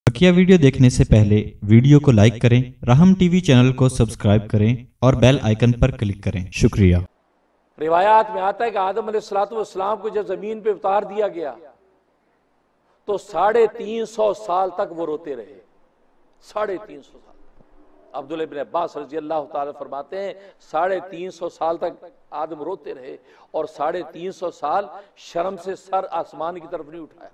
बकिया video देखने से पहले वीडियो को लाइक करें, राहम टीवी चैनल को सब्सक्राइब करें और बेल आइकन पर क्लिक करें। शुक्रिया। रिवायात में आता है कि आदम अलैहिस्सलाम को जब जमीन पे उतार दिया गया तो 350 साल तक वो रोते रहे। 350 साल। अब्दुल्लाह इब्न अब्बास रज़ी अल्लाह ताला फरमाते हैं 350 साल तक आदम रोते रहे और 350 साल शर्म से सर आसमान की तरफ नहीं उठाया।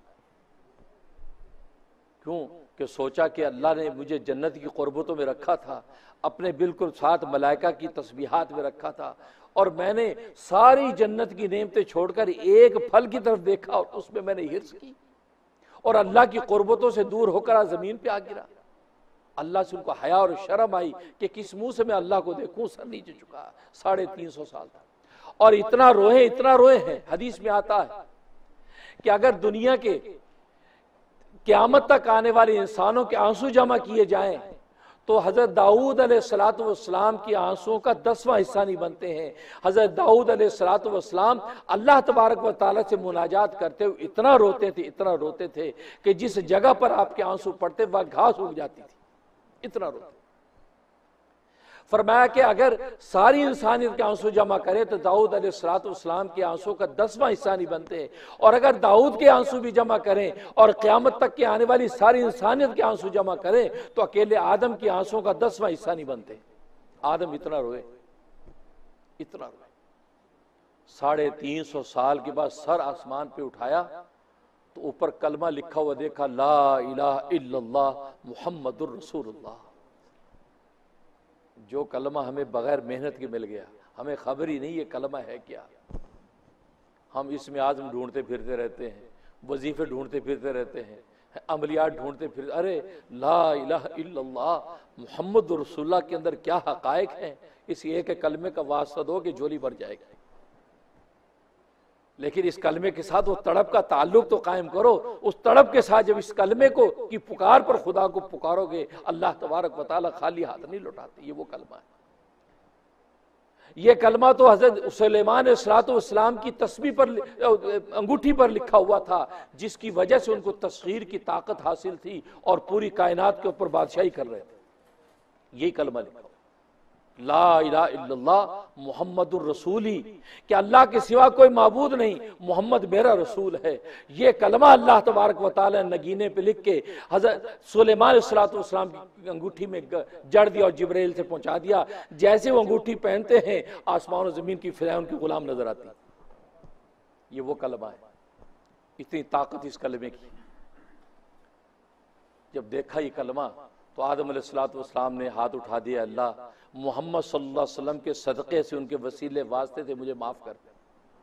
क्यों? कि सोचा कि अल्लाह ने मुझे जन्नत की क़ुर्बतों में रखा था, अपने बिल्कुल साथ मलाइका की तस्बीहात में रखा था, और मैंने सारी जन्नत की नेमतें छोड़कर एक फल की तरफ देखा और उसमें मैंने हिर्स की और अल्लाह की क़ुर्बतों से दूर होकर आज ज़मीन पे आ गिरा। अल्लाह से उनको हया और शर्म आई कि किस मुंह से मैं अल्लाह को देखूं। सर नीचे चुका 350 साल तक और इतना रोए हैं। हदीस में आता है कि अगर दुनिया के क़यामत तक आने वाले इंसानों के आंसू जमा किए जाएं तो हज़रत दाऊद अलैहिस्सलाम के आंसुओं का 10वां हिस्सा नहीं बनते हैं। हज़रत दाऊद अलैहिस्सलाम अल्लाह तबारक व तआला से मुनाजात करते हुए इतना रोते थे कि जिस जगह पर आपके आंसू पड़ते वह घास उग जाती थी, इतना रोते। फरमाया कि अगर सारी इंसानियत के आंसू जमा करे तो दाऊद अलैहिस्सलाम के आंसू का 10वां हिस्सा नहीं बनते, और अगर दाऊद के आंसू भी जमा करें और क़यामत तक के आने वाली सारी इंसानियत के आंसू जमा करें तो अकेले आदम के आंसुओं का 10वां हिस्सा नहीं बनते। आदम इतना रोए। 350 साल के बाद सर आसमान पे उठाया तो ऊपर कलमा लिखा हुआ देखा, ला इलाहा इल्लल्लाह मुहम्मदुर रसूलुल्लाह। जो कलमा हमें बगैर मेहनत के मिल गया, हमें खबर ही नहीं ये कलमा है क्या। हम इसमें आज़म ढूंढते फिरते रहते हैं, वजीफे ढूंढते फिरते रहते हैं, अमलियात ढूंढते फिरते। अरे ला इलाहा इल्लल्लाह मुहम्मदुर रसूलुल्लाह के अंदर क्या हकायक हैं, इस एक कलमे का वास्ता दो कि झोली भर जाएगी। लेकिन इस कलमे के साथ वो तड़प का ताल्लुक तो कायम करो। उस तड़प के साथ जब इस कलमे को की पुकार पर खुदा को पुकारोगे, अल्लाह तबारक व तआला खाली हाथ नहीं लौटाते। ये वो कलमा है। ये कलमा तो हज़रत सुलेमान अलैहिस्सलाम की तस्बीह पर, अंगूठी पर लिखा हुआ था, जिसकी वजह से उनको तस्खीर की ताकत हासिल थी और पूरी कायनात के ऊपर बादशाही कर रहे थे। यही कलमा लिखा, ला इलाहा इल्लल्लाह मुहम्मदुर रसूली, कि अल्लाह के सिवा कोई माबूद नहीं, मोहम्मद मेरा रसूल है। ये कलमा अल्लाह तबारक व तआला ने नगीने पे लिख के हज़रत सुलेमान अलैहिस्सलाम की अंगूठी में जड़ दिया और जिब्राइल से पहुंचा दिया। जैसे वो अंगूठी पहनते हैं आसमान और ज़मीन की फिज़ाएं उनकी गुलाम नजर आती। ये वो कलमा है। इतनी ताकत इस कलमे की। जब देखा ये कलमा तो आदम अलैहिस्सलाम ने हाथ उठा दिया, अल्लाह मोहम्मद सल्लल्लाहु अलैहि वसल्लम के सदक़े से, उनके वसीले वास्ते थे, मुझे माफ़ कर दे।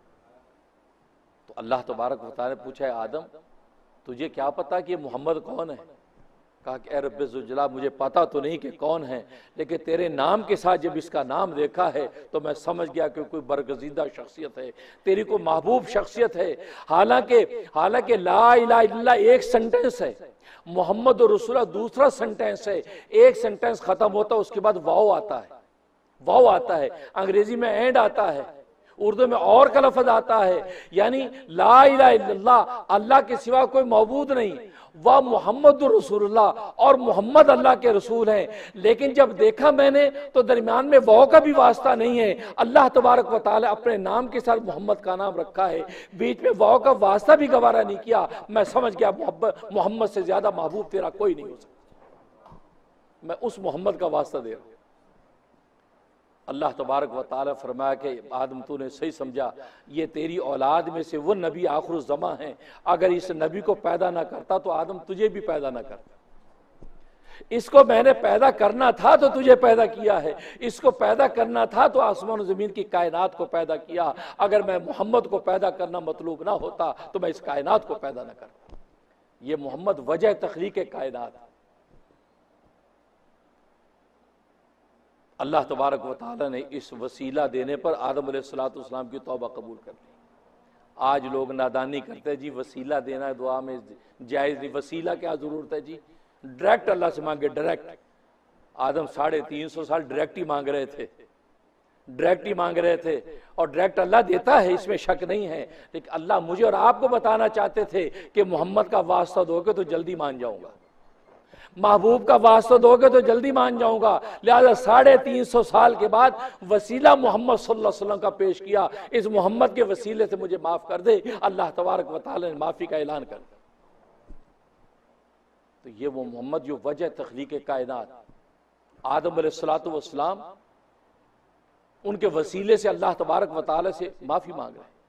तो अल्लाह तबारक व तआला ने पूछा, है आदम तुझे क्या पता कि मोहम्मद कौन है? कहा कि ए रब्बे ज़ुल्जलाल, मुझे पता तो नहीं कि कौन है, लेकिन तेरे नाम के साथ जब इसका नाम देखा है तो मैं समझ गया कि कोई बरगज़ीदा शख्सियत है, तेरी को महबूब शख्सियत है। हालांकि ला इलाहा इल्लल्लाह एक सेंटेंस है, मोहम्मद और रसूलुल्लाह दूसरा सेंटेंस है। एक सेंटेंस खत्म होता है उसके बाद वाव आता है, अंग्रेजी में एंड आता है, उर्दू में और का लफ्ज़ आता है। यानी ला इलाहा इल्लल्लाह, अल्लाह के सिवा कोई मौजूद नहीं, वह मुहम्मदुर रसूलुल्लाह, और मोहम्मद अल्लाह के रसूल हैं। लेकिन जब देखा मैंने तो दरमियान में वाव का भी वास्ता नहीं है। अल्लाह तबारक व तआला अपने नाम के साथ मोहम्मद का नाम रखा है, बीच में वाव का वास्ता भी गवारा नहीं किया। मैं समझ गया मोहम्मद से ज्यादा महबूब तेरा कोई नहीं हो सकता। मैं उस मोहम्मद का वास्ता दे रहा हूं। अल्लाह तबारक व तआला फरमाया कि आदम तूने सही समझा, ये तेरी औलाद में से वो नबी आखिरुज़्ज़मा है। अगर इस नबी को पैदा ना करता तो आदम तुझे भी पैदा ना करता। इसको मैंने पैदा करना था तो तुझे पैदा किया है, इसको पैदा करना था तो आसमान और ज़मीन की कायनात को पैदा किया। अगर मैं मोहम्मद को पैदा करना मतलूब ना होता तो मैं इस कायनात को पैदा ना करता। ये मोहम्मद वजह तख्लीक़ कायनात। अल्लाह तबारक व तआला ने इस वसीला देने पर आदम अलैहिस्सलाम की तौबा कबूल कर ली। आज लोग नादानी करते हैं, जी वसीला देना है दुआ में जायज़ नहीं, वसीला क्या ज़रूरत है जी, डायरेक्ट अल्लाह से मांगे। डायरेक्ट आदम 350 साल डायरेक्ट ही मांग रहे थे और डायरेक्ट अल्लाह देता है, इसमें शक नहीं है। लेकिन अल्लाह मुझे और आपको बताना चाहते थे कि मोहम्मद का वास्ता दोगे तो जल्दी मान जाऊंगा। محبوب کا واسطہ دو گے تو جلدی مان جاؤں گا، لہذا 350 سال کے بعد وسیلہ محمد صلی اللہ علیہ وسلم کا پیش کیا، اس محمد کے وسیلے سے مجھے معاف کر دے۔ اللہ تبارک و تعالی نے معافی کا اعلان کر دیا۔ تو یہ وہ محمد جو وجہ تخلیق کائنات، آدم علیہ السلام ان کے وسیلے سے اللہ تبارک و تعالی سے معافی مانگ رہے ہیں۔